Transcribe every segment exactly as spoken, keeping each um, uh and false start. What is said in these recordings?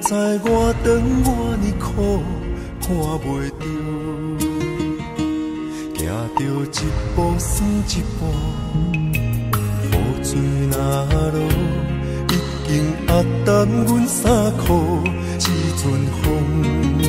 知我长我呢苦，看袂着，行着一步算一步，雨水若落，已经压淡阮衫裤，一阵风，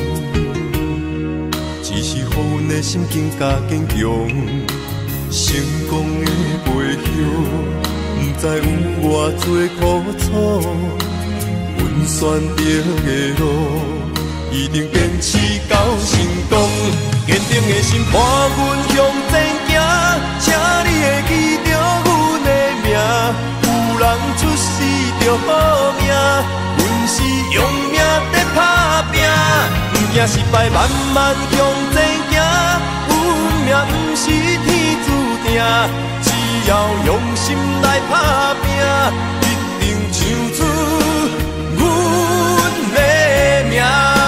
只是予阮的心更加坚强，成功的背后，不知有偌多苦楚。阮选择的路，一定坚持到成功。坚定的心伴阮向前行，请你会记着阮的名。有人出世着好命，阮是用命在打拼。不惊失败，慢慢向前行。运命不是天注定，只要用心来打拼，一定唱出阮的名。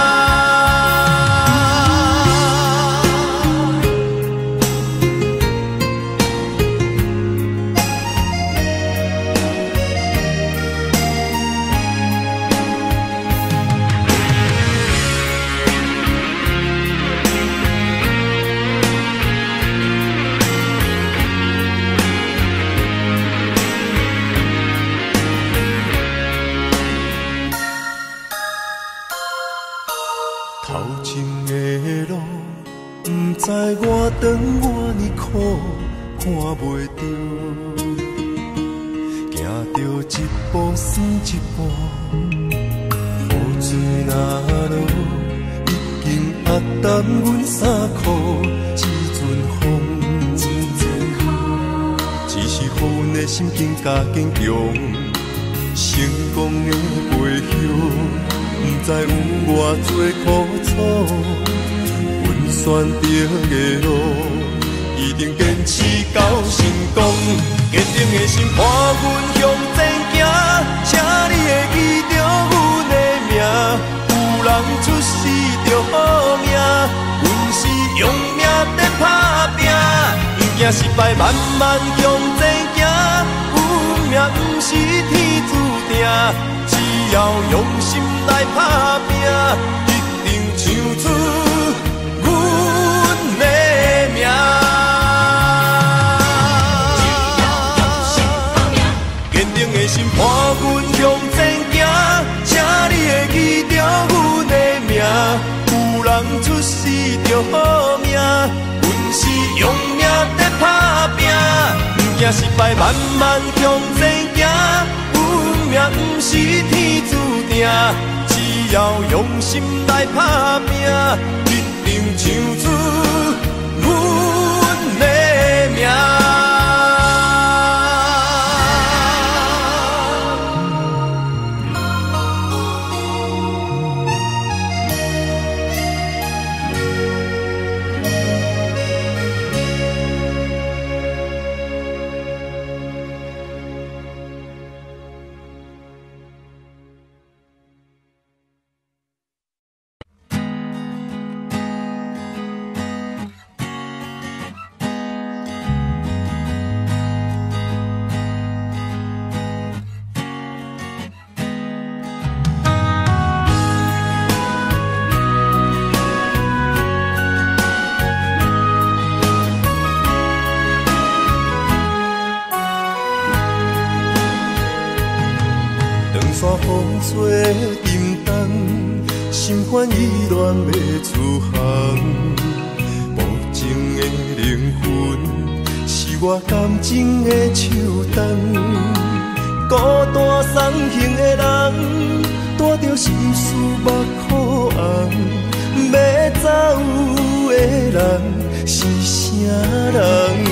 知我长我呢苦，看袂着，行着一步算一步，雨水若落，已经压淡阮衫裤，一阵风，只是予阮的心更加坚强，成功的背后，不知有偌多苦楚。选择的路，一定坚持到成功。坚定的心伴阮向前行，请你会记着阮的名。有人出世着好命，阮是用命在打拼。不惊失败，慢慢向前行。运命不是天注定，只要用心来打拼，一定唱出命。坚定的心伴阮向前行，请你会记着阮的名。有人出世着好命，阮是用命在打拼。不惊失败，慢慢向前行。运命不是天注定，只要用心来打拼，一定唱出阮的名。风吹沉重，心烦意乱要出航。无情的灵魂，是我感情的手重。孤单送行的人，带着心事目苦红。要走的人是啥人？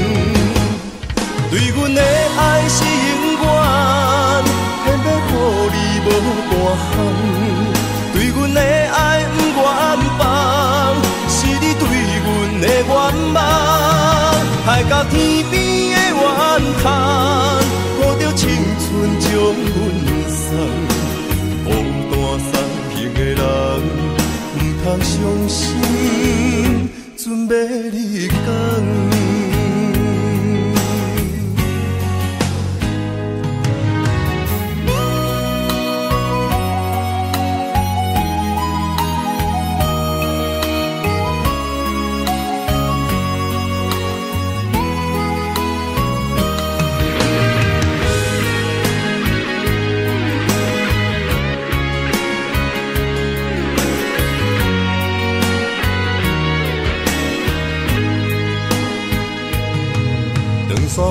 对阮的爱是永远。偏要予你无大项，对阮的爱不愿放，是你对阮的愿望。害到天边的怨叹，抱着青春将阮送。孤单送行的人，不通伤心，准要你讲。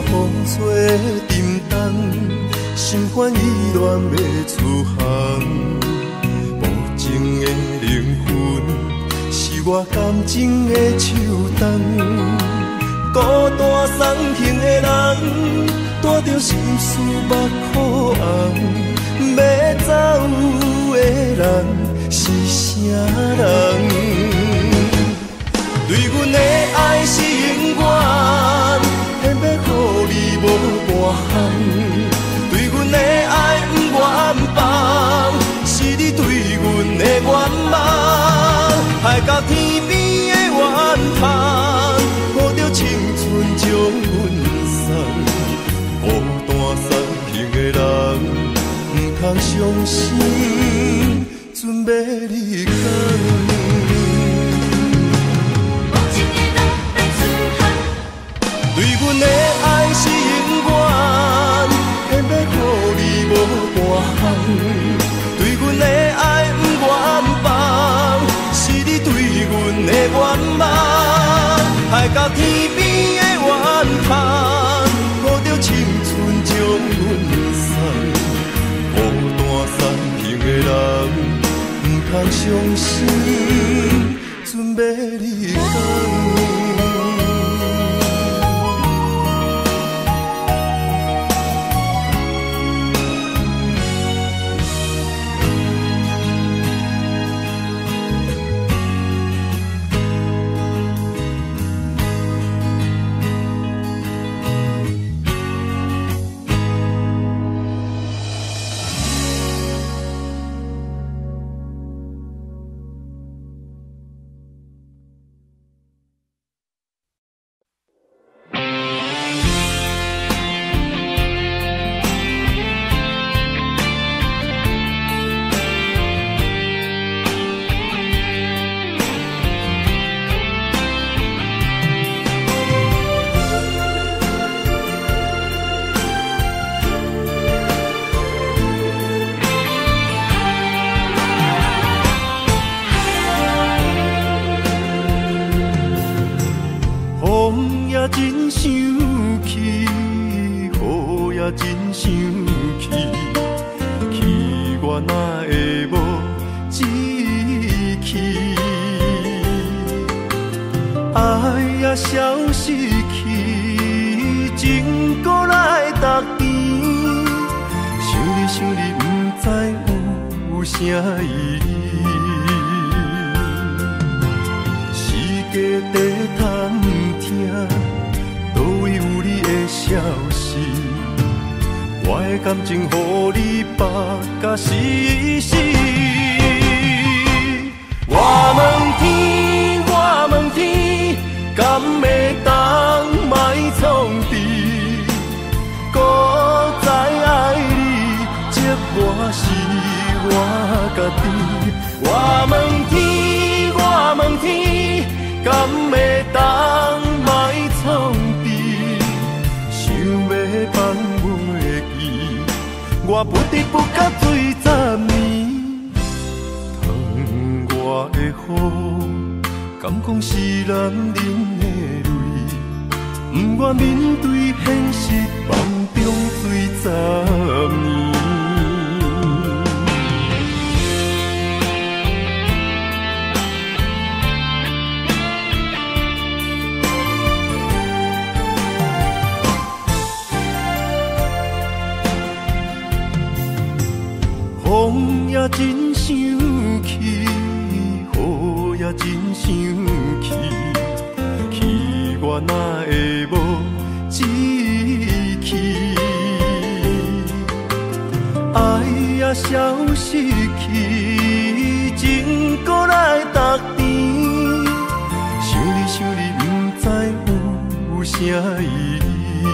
风吹沉重，心烦意乱要出航。无情的灵魂，是我感情的树洞。孤单送行的人，带着心事目眶红。要走的人是啥人？对阮的爱是永远，偏要予你无半项。对阮的爱不愿放，是你对阮的愿望。海角天边的怨叹，抱着青春将阮送。孤单送行的人，不通伤心，准要离开。对阮的爱是永远，偏要予你无半项。对阮的爱不愿放，是你对阮的愿望。海角天边的怨叹，抱着青春将阮送。孤单送行的人，不通伤心，准要离开。真生气，雨也真生气，气我哪会无志气？爱也消失去，情搁来逐甜。想你想你，不知有啥意义。世界在探听。倒位有你的消息？我的感情予你绑甲死死。我问天，我问天，敢会当莫创治？搁再爱你，这我是我家己。我问天，我问天，敢会当莫创治？放袂记，我不得不甲醉十年。窗外的雨，敢讲是男人的泪？不愿面对现实，梦中醉十年。风也真生气，雨也真生气，气我哪会无志气？爱也消失去，情搁来逐甜。想你想你，不知有啥意义。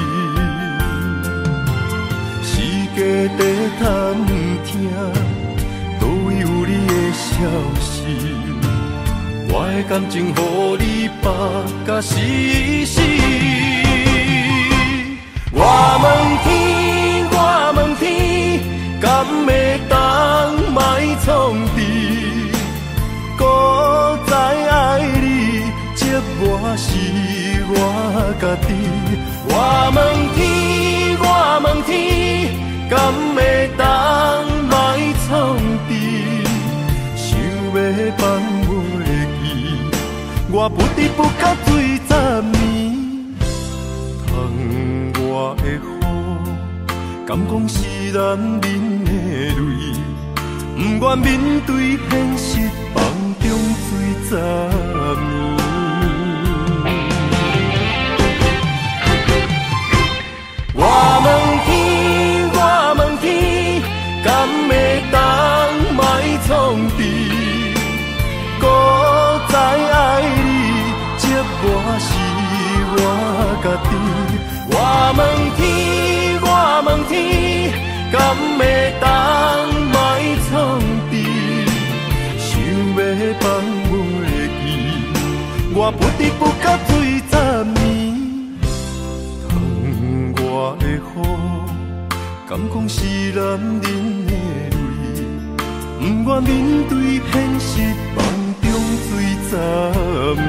世界在探听，倒位有你的消息？我的感情予你绑甲死死。我问天，我问天，敢会当莫创治？搁再爱你，这我是我家己。我问天，我问天，敢会当卖创治？想要放袂记，我不得不甲醉十年。窗外的雨，敢讲是男人的泪？不愿面对现实，梦中醉十年。我问天，我问天，敢会当卖创治？搁再爱你，这我是我家己。我问天，我问天，敢会当卖创治？想要放袂记，我不得不甲醉十年。我的雨，敢讲是男人的泪？不愿面对现实，梦中醉十年。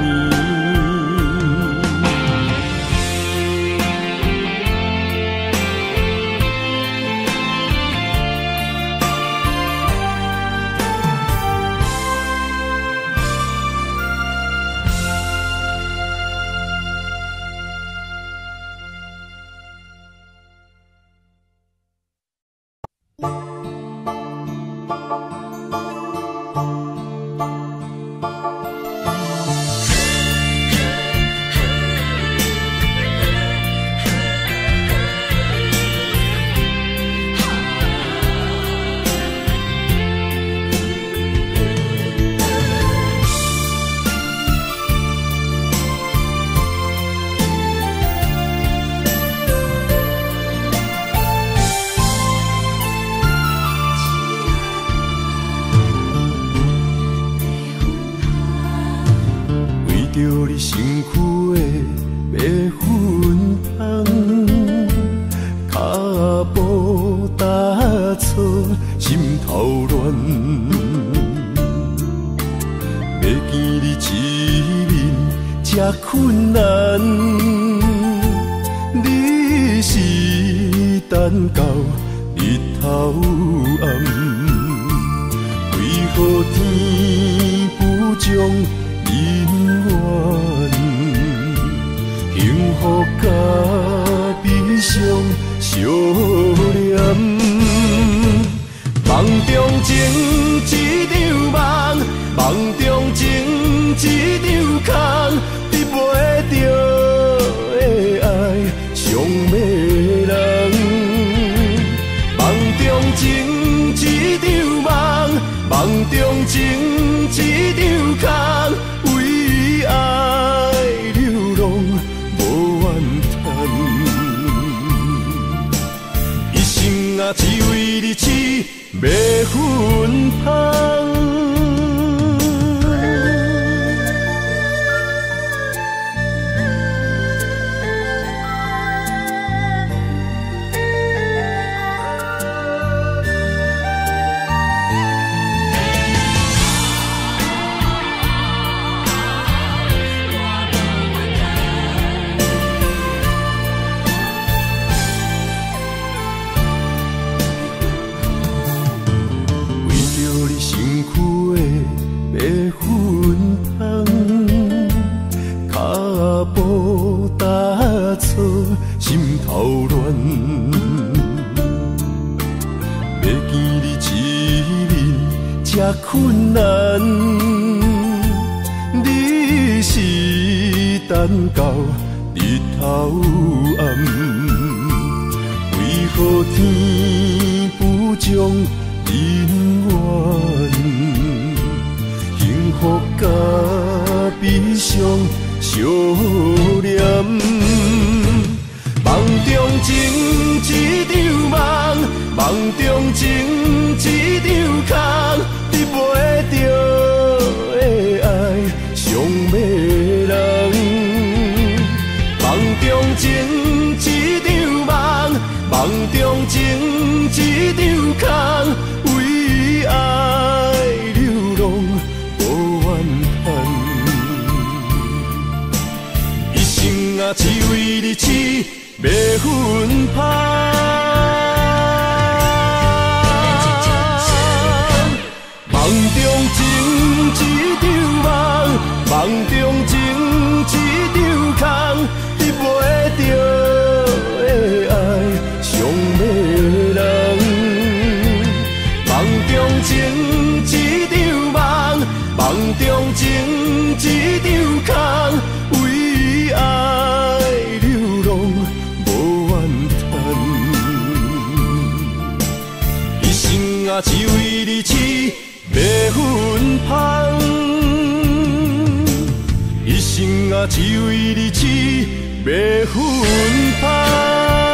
只为你痴迷一场空，为爱流浪无怨叹。一生啊，只为你痴袂分芳。一生啊，只为你痴袂分芳。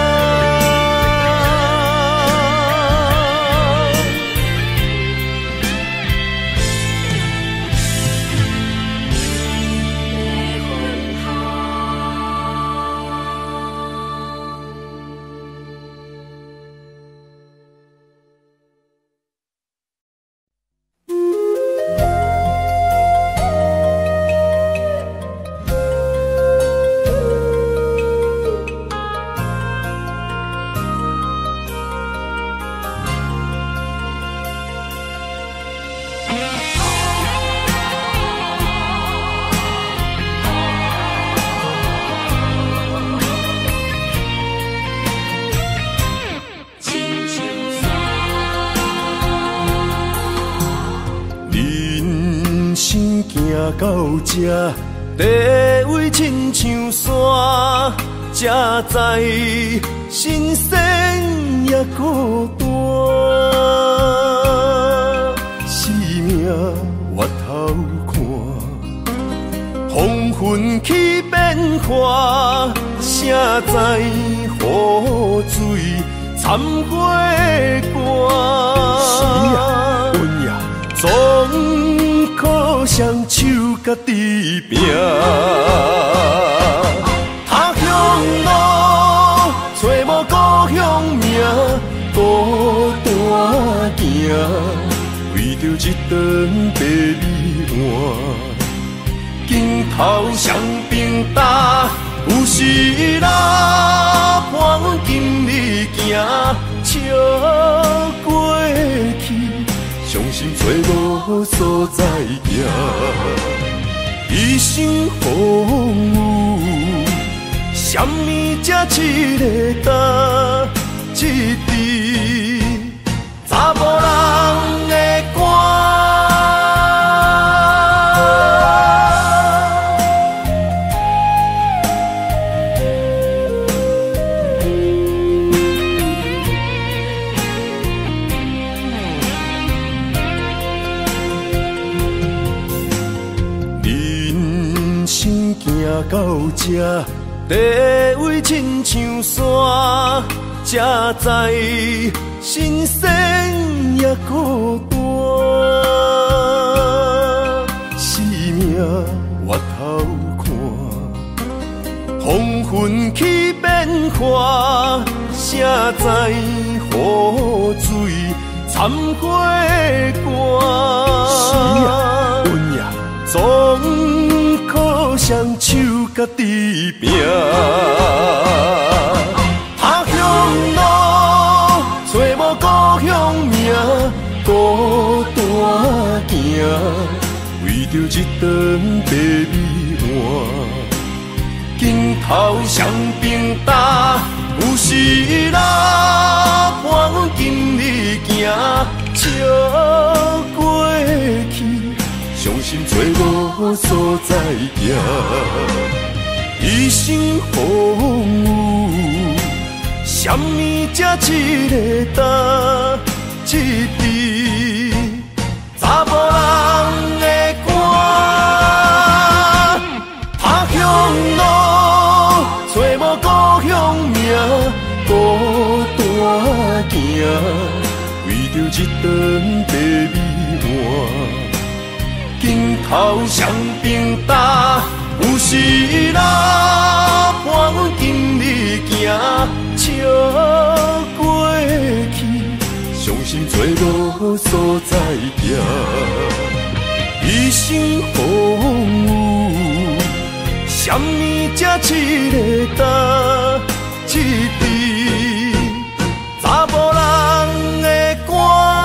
到这地位亲像山，才知新鲜也孤单。生命越头看，黄昏起变化，谁知雨水掺花寒。是啊，阮呀，总靠双手家己拼。他乡路，找无故乡名，孤单行，为着一顿白米碗。镜头双边搭，有时啦，伴今日行，笑过去，伤心找无所在行。一生风雨，什么才一个答一字，查某人的歌。行到这地位亲像山，才知新鲜也孤单。生命越头看，黄昏起变化，谁知雨水掺花寒。是啊，阮呀，总靠双手家己拼。他乡路，找无故乡名，孤单行，为着一顿白米碗。镜头双边搭，有时啦，伴今日行，笑过去。伤心找无所在行，一生风雨，什么才一个答一字，查某人的歌。他乡路，找无故乡名，孤单行，为着一顿白米碗。镜头双边搭，有时啦，伴今日行，笑过去，伤心找无所在行。一生风雨，什么才一个答一字，查某人的歌。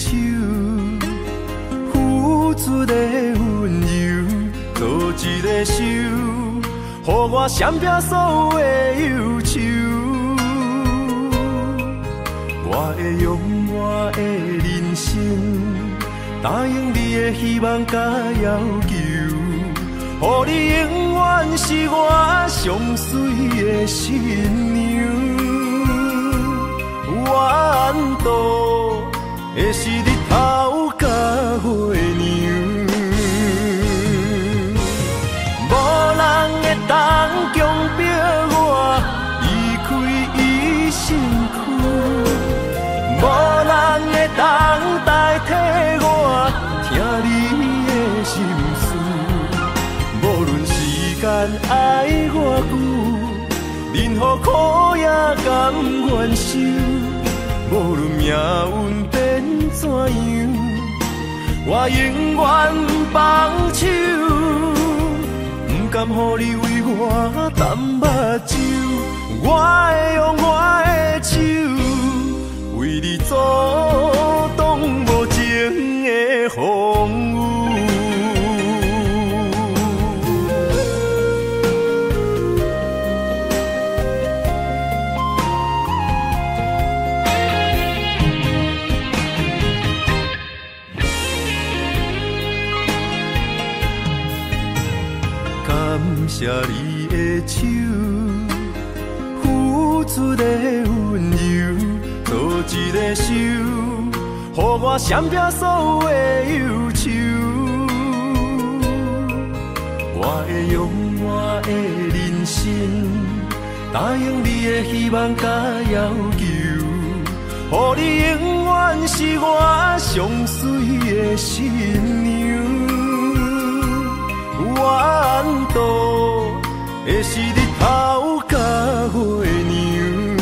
手，付出的温柔，做一个手，予我闪避所有的忧愁。我会用我的人生，答应你的希望甲要求，予你永远是我上水的新娘。弯道的是日头甲月亮，无人会当强迫我离开伊身躯，无人会当代替我听你的心事。无论时间爱我久，任何苦也甘愿受。无论命运变怎样，我永远放手，不甘予你为我淡目睭。我会用我的手，为你阻挡无情的风雨。感谢你的手，付出的温柔，做一个手，予我闪避所有的忧愁。我会用我的人生，答应你的希望甲要求，予你永远是我上水的新娘。弯道的是日头甲月亮，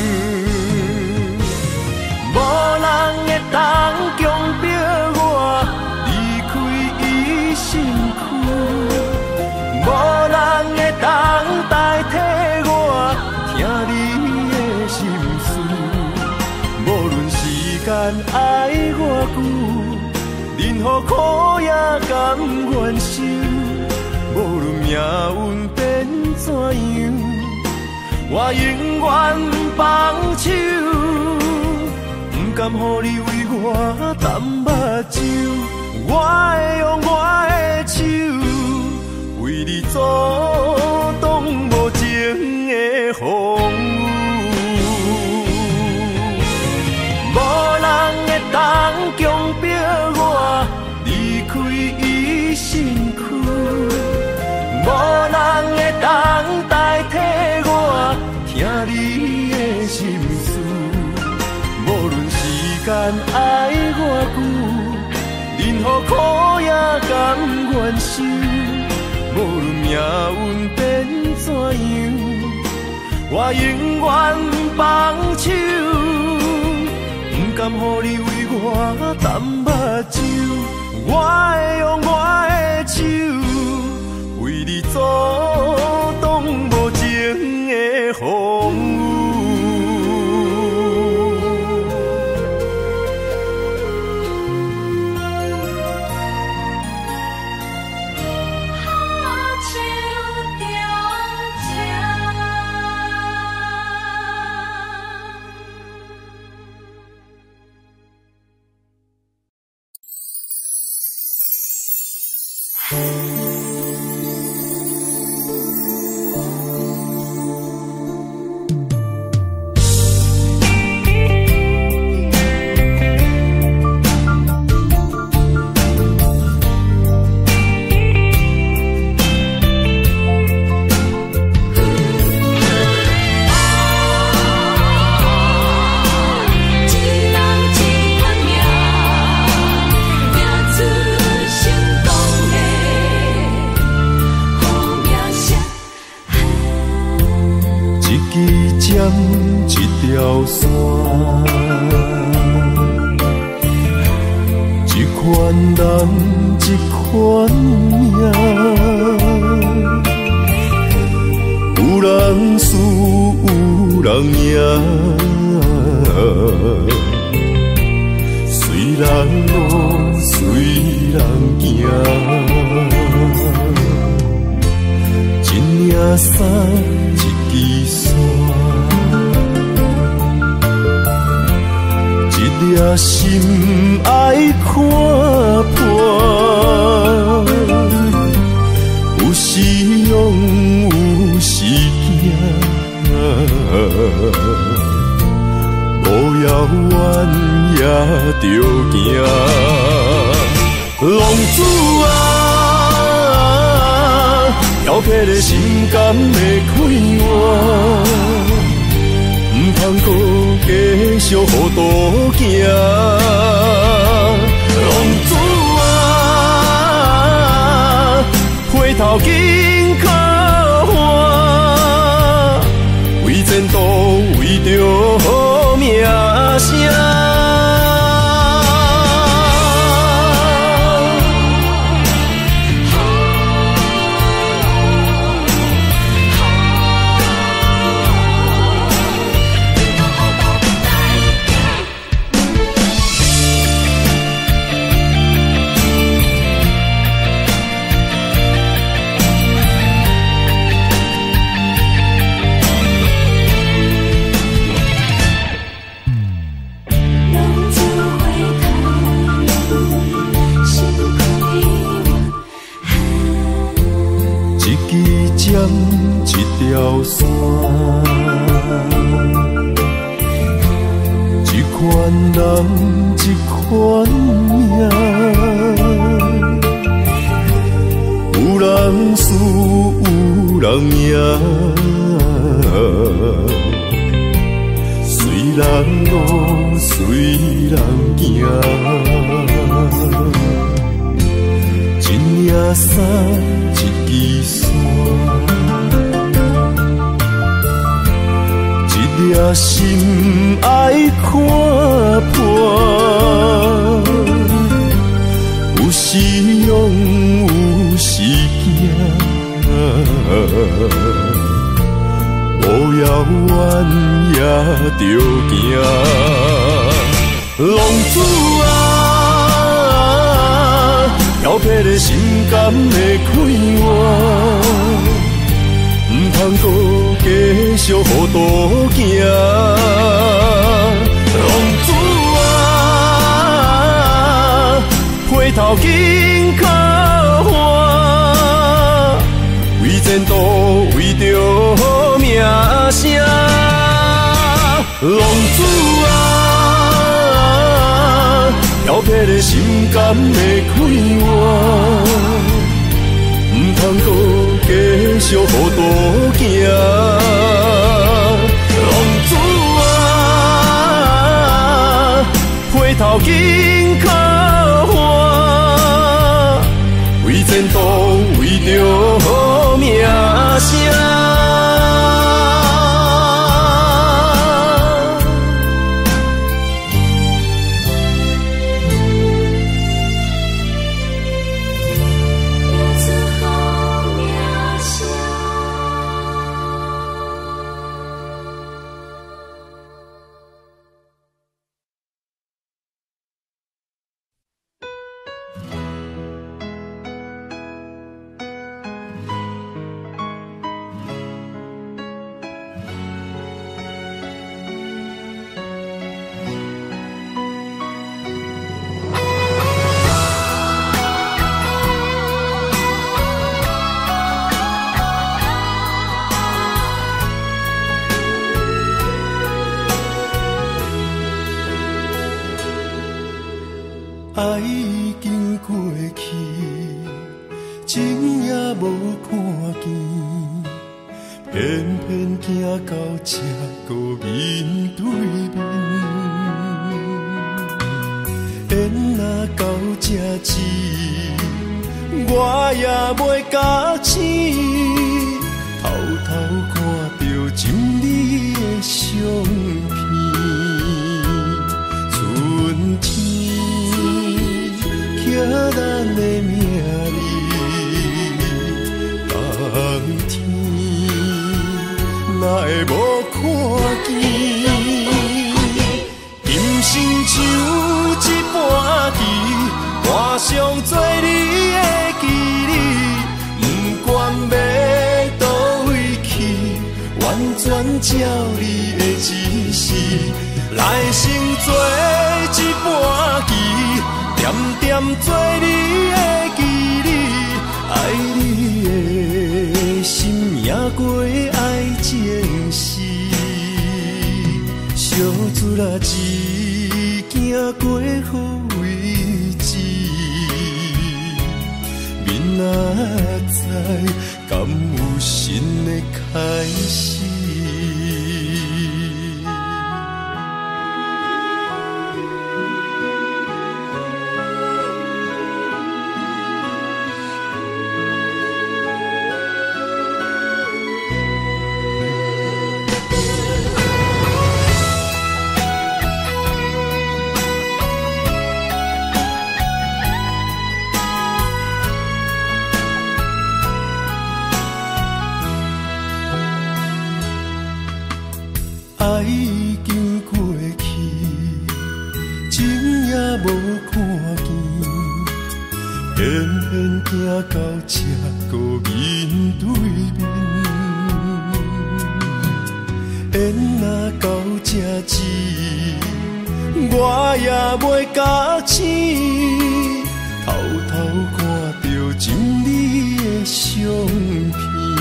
无人会当强迫我离开伊身躯，无人会当代替我听你的心事。无论时间爱我久，任何苦也甘愿受。无论命运变怎样，我永远放手，不甘予你为我淡目睭。我会用我的手，为你阻挡无情的风雨。无人会当强迫我离开伊身躯，无人会当代替我听你的心事。无论时间爱我久，任何苦也甘愿受。无论命运变怎样，我永远放手，不甘予你为我淡目睭。我会用我的手，为你阻挡无情的风雨。一条线，一款人，一款命，有人输，有人赢。虽人路随人行，一领衫，一支伞，一粒心爱看破，有时勇，有时惊。路遥远也着行，浪子啊，摇撇的心肝会开换，唔通搁继续糊涂行。浪子啊，回头紧靠岸，为前途为着名声。一条线，一款人，一款命，有人输，有人赢，随人路，随人行，一领衫，一支伞。一粒心爱看破，有时勇，有时惊，路遥远也着行。浪子啊，摇撇的心肝会开换，唔通搁继续糊涂行。浪子啊，回头紧靠岸，为前途为着名声。浪子啊，摇撇的心肝会开换，唔通搁继续糊涂行。浪子啊，回头紧靠岸，为前途为着名声。爱已经过去，情也无看见，偏偏行到这个面对面。缘若到这时，我也袂假醒，偷偷看着心里的相片，春天。刻咱的名字，冬天哪会无看见？今生像一盘上做你的记忆，不管要倒位去，完全照你的指示，来生做一盘棋，点点做你的记忆，爱你的心也过爱情诗，小船啊一行过好位置，明仔载敢有新的开始。爱已经过去，情也无看见，偏偏行到这个面对面。缘若到这止，我也袂加醒，偷偷看到情侣的相片，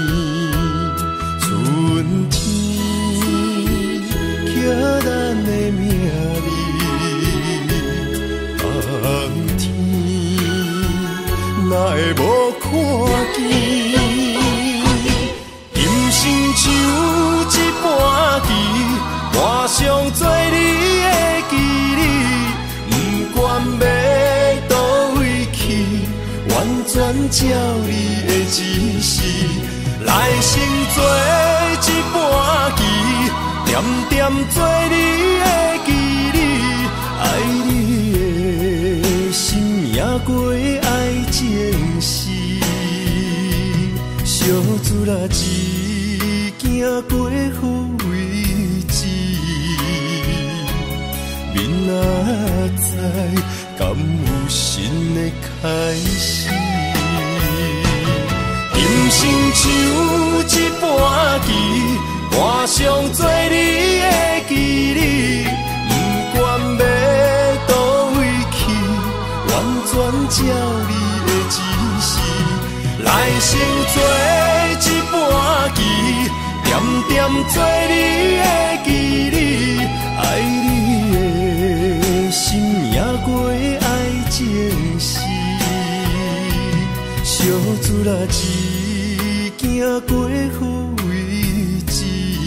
春天。刻咱的名字，冬天哪会无看见？人生像一盘棋，换上做你的记忆，不管要倒位去，完全照你的指示，来生做一盘棋。点点做你的记忆，爱你的心也过爱情诗，小船啊一行过好位置，明仔载敢有新的开始。人生像一盘棋，换上做你的记忆，不管要倒位去，完全照你的指示，来生做一盘棋，点点做你的记忆，爱你的心也过爱情诗，小船啊一行过好位置。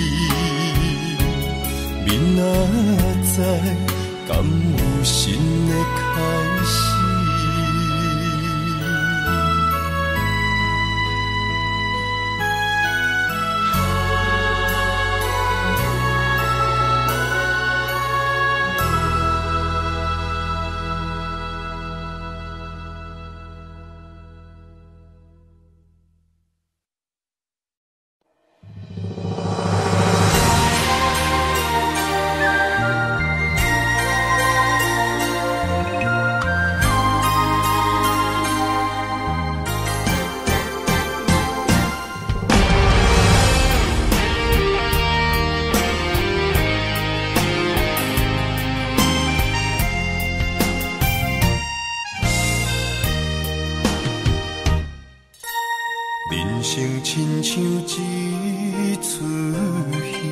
明仔载敢有新的开始？人生亲像一出戏，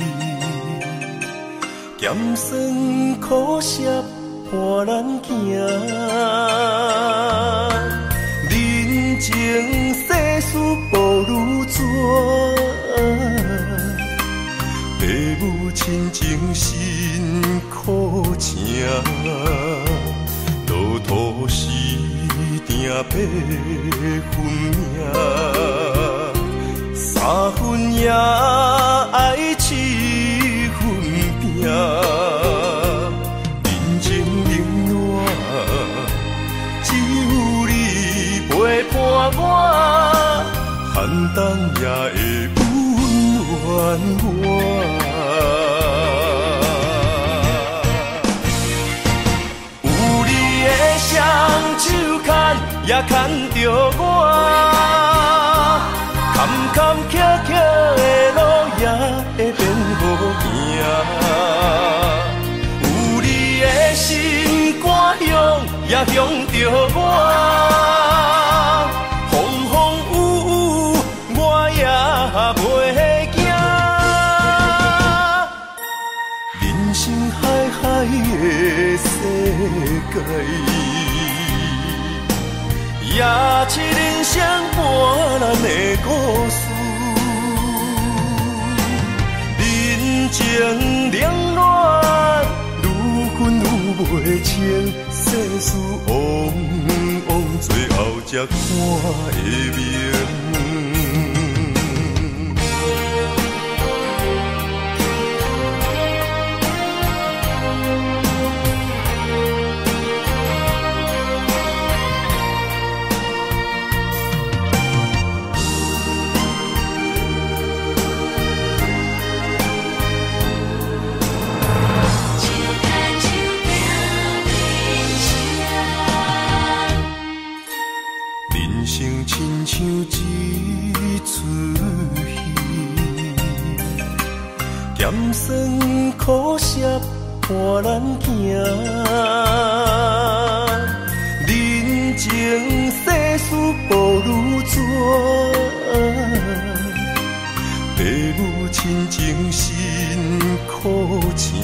咸酸苦涩伴咱行。人情世事无如纸，父母亲情辛苦情，路途时。定八分命，三分也爱七分拼。人情冷暖，只有你陪伴我，寒冬也会温暖我。有你的声。 手牵也牵着我，坎坎坷坷的路也会变好行。有你的心肝乡也乡着我，风风雨雨我也袂惊。人生海海的世界。也是人生半难的故事，人情冷暖，愈分愈袂清，世事往往最后才看会明。亲像一出戏，咸酸苦涩伴咱行。人情世事无如纸，父母亲情辛苦请，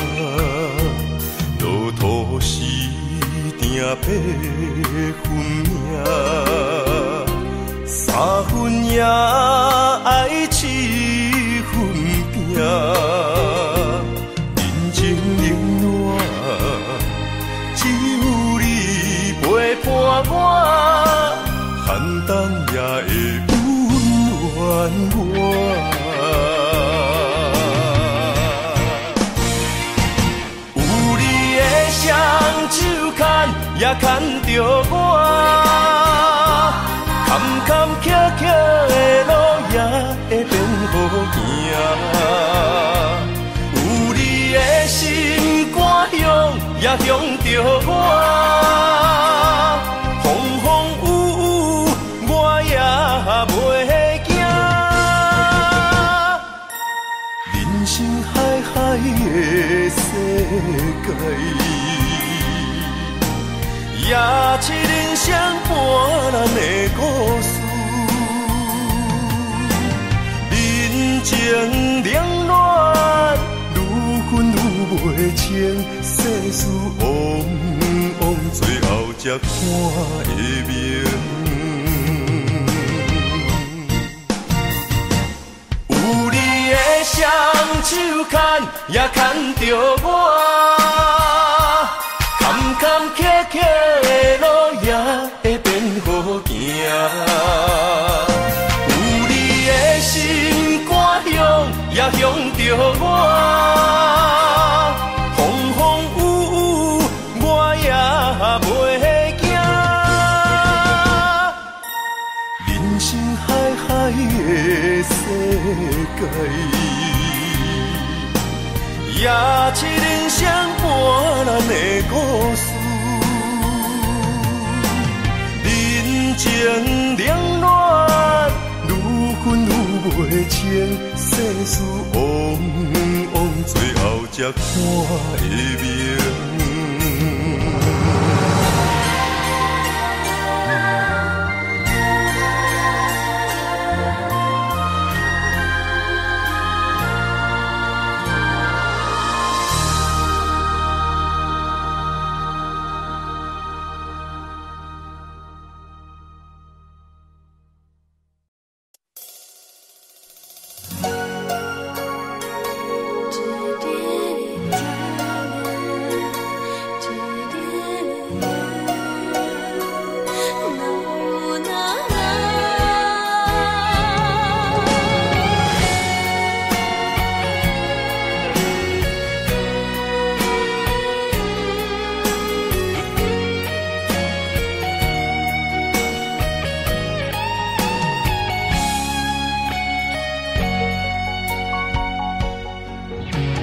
路途时定八分命。三分也爱七分拼，人情冷暖，只有你陪伴我，寒冬也会温暖我。有你的双手牵也牵着我。坎坎坷坷的路也会变好行，有你的心肝乡也乡着我，风风雨雨我也袂惊。人生海海的世界。也是人生半难的故事，人情冷暖，愈分愈袂清，世事往往最后才看会明。有你的双手牵也牵着我。坎坎坷坷的路也会变好行，有你的心肝乡也乡着我，风风雨雨我也袂惊。人生海海的世界。也是人生半难的故事，人情冷暖，愈分愈袂清，世事往往最后才看会明。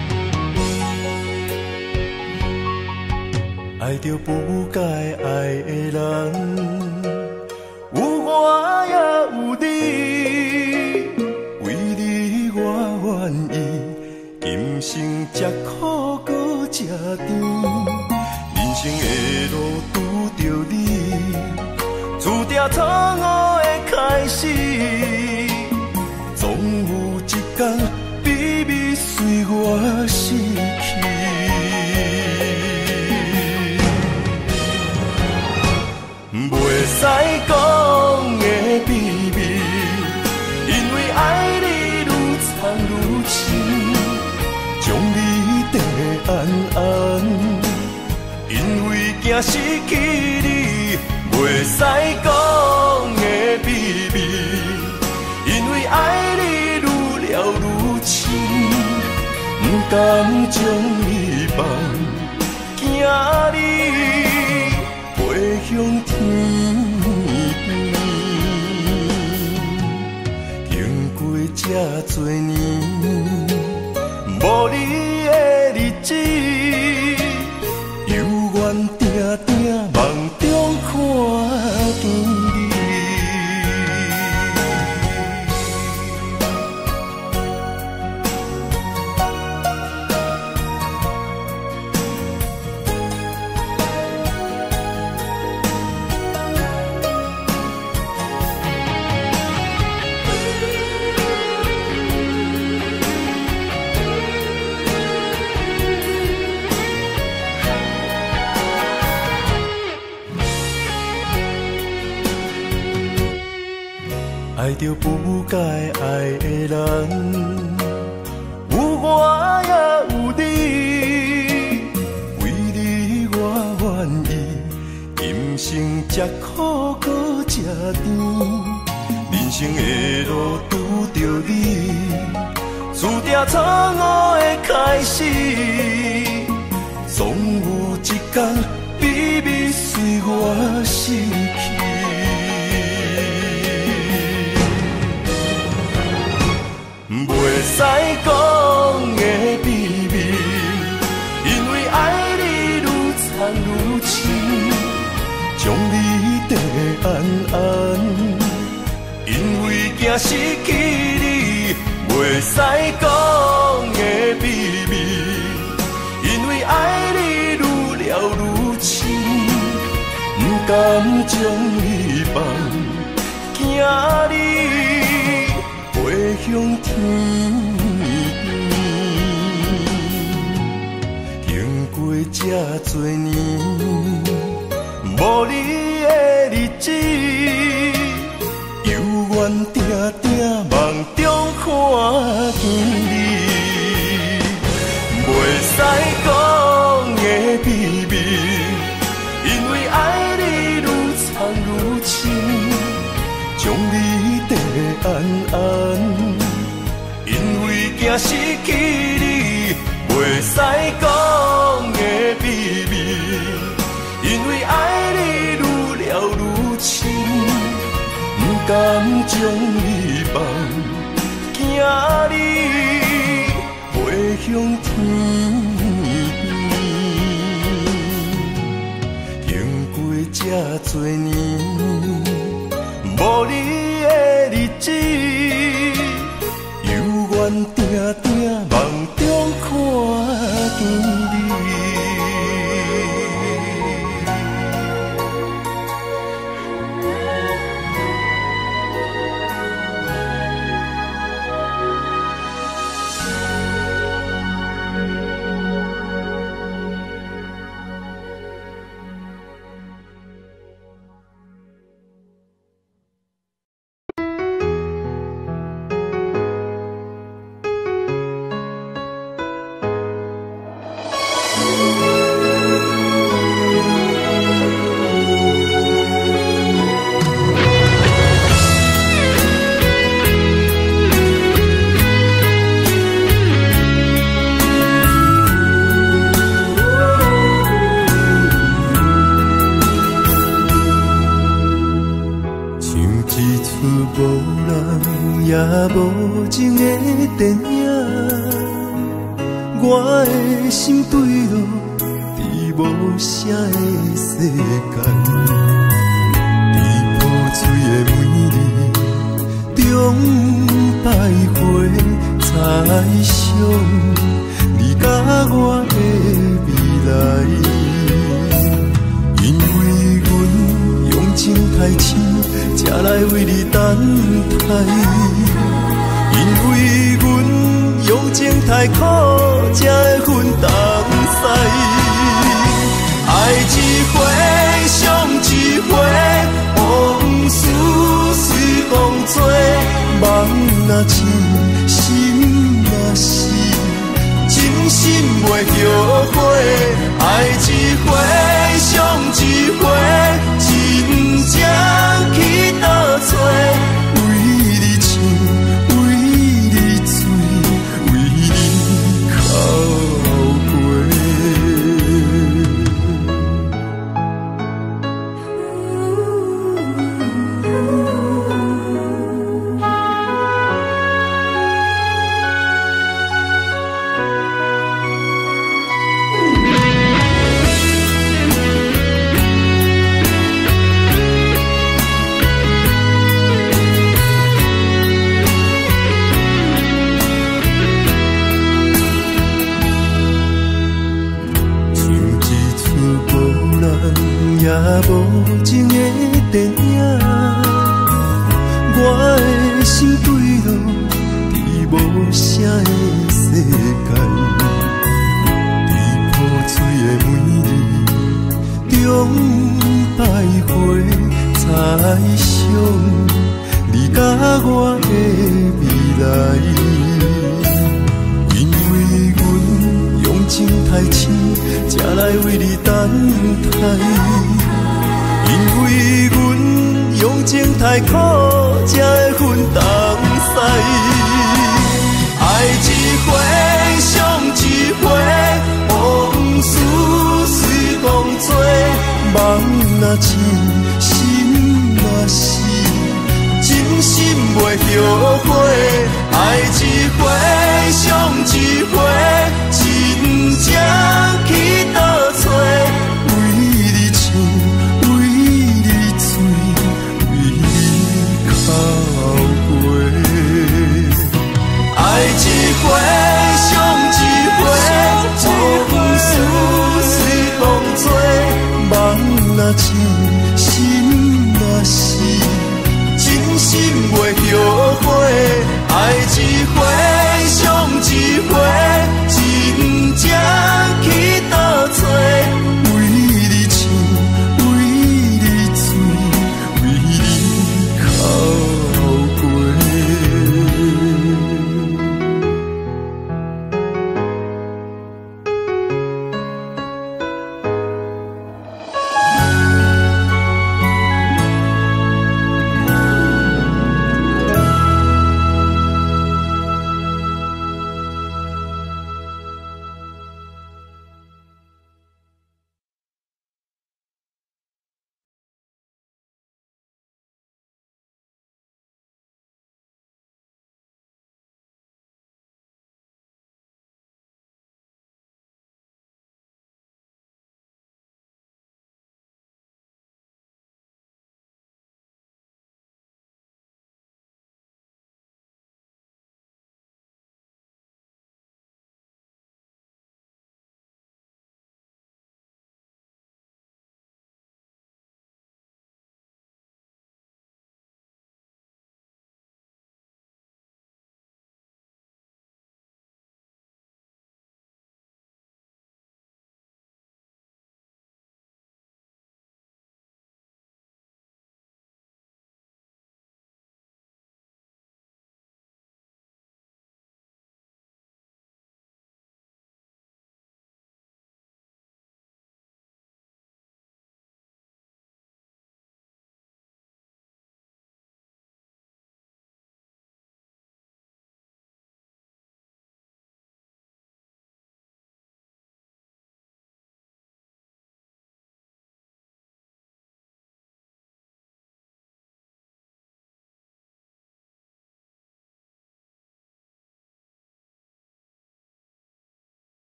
爱着不该爱的路拄着你，注定错误的开始，总有一天秘密随我失去。袂使讲的秘密，因为爱你愈藏愈深，将你藏得暗暗，因为惊失去你。袂使讲的秘密，因为爱你愈了愈深，不甘将你放，惊你飞向天边。经过这多年，无你的日子，犹原定定梦中看见你。爱着不该爱的人，有我也有你，为你我愿意，今生吃苦搁吃甜，人生的路拄着你，注定错误的开始，总有一天秘密随我失去。袂使讲的秘密，因为爱你愈藏愈深，将你藏得暗暗，因为惊失去你。袂使讲的秘密，因为爱你愈了愈深，不甘将你放，惊你飞向天边。经过这多年，无你的日子，犹原定定梦中看见你。袂使讲的秘密，因为爱你愈藏愈深，将你藏得暗暗，因为惊失去你。袂使讲的秘密，因为爱你愈了愈深，不甘将你放，惊你飞向天边。经过这多年，无你的日子，犹原定定梦中看见你。无情的电影，我的心坠落伫无声的世间，在破碎的美丽中徘徊，猜想你甲我的未来，因太深，才来为你等待。因为阮用情太苦，才会分东西。爱一回，伤一回，往事随风吹。梦若醒，心若死，真心袂后悔。爱一回，伤一回，真正去倒找。为你唱，为你醉，为你哭过。也无情的电影，我的心坠落伫无声的世界，伫破碎的每日中徘徊，猜想你甲我的未来。因为阮用情太深，才来为你等待。因为阮用情太苦，才会分东西。爱一回，伤一回，往事随风吹。梦若醒，心若死，真心袂后悔。爱一回，伤一回，真正去倒找。为你唱。爱一回，伤一回，往事随风吹。梦若醒，心若死，真心袂后悔。爱一回，伤一回。